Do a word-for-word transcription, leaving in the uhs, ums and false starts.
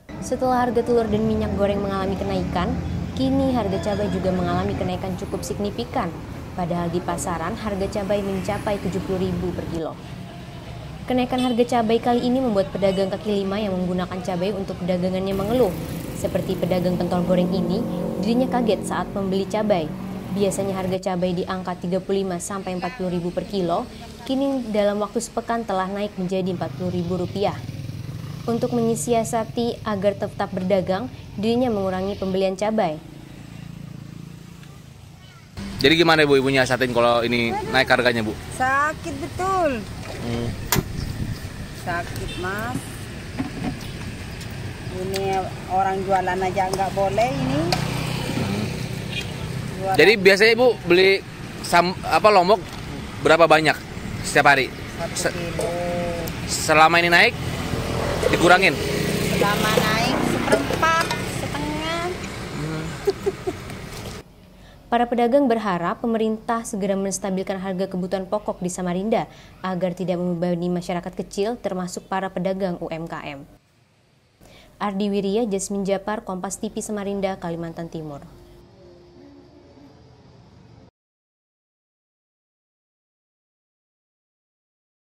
Setelah harga telur dan minyak goreng mengalami kenaikan, kini harga cabai juga mengalami kenaikan cukup signifikan. Padahal di pasaran harga cabai mencapai tujuh puluh ribu per kilo. Kenaikan harga cabai kali ini membuat pedagang kaki lima yang menggunakan cabai untuk dagangannya mengeluh. Seperti pedagang pentol goreng ini, dirinya kaget saat membeli cabai. Biasanya harga cabai di angka tiga puluh lima sampai empat puluh ribu per kilo, kini dalam waktu sepekan telah naik menjadi empat puluh ribu rupiah. Untuk menyiasati agar tetap berdagang, dirinya mengurangi pembelian cabai. Jadi gimana Bu, ibu nyiasatin kalau ini naik harganya Bu? Sakit betul. Hmm. Sakit mas. Ini orang jualan aja nggak boleh ini. Jualan. Jadi biasanya Ibu beli sam, apa lombok berapa banyak setiap hari? Satu kilo. Selama ini naik dikurangin? Selama naik seperempat, setengah. Para pedagang berharap pemerintah segera menstabilkan harga kebutuhan pokok di Samarinda agar tidak membebani masyarakat kecil termasuk para pedagang U M K M. Ardi Wirya, Jasmine Japar, Kompas T V Samarinda, Kalimantan Timur.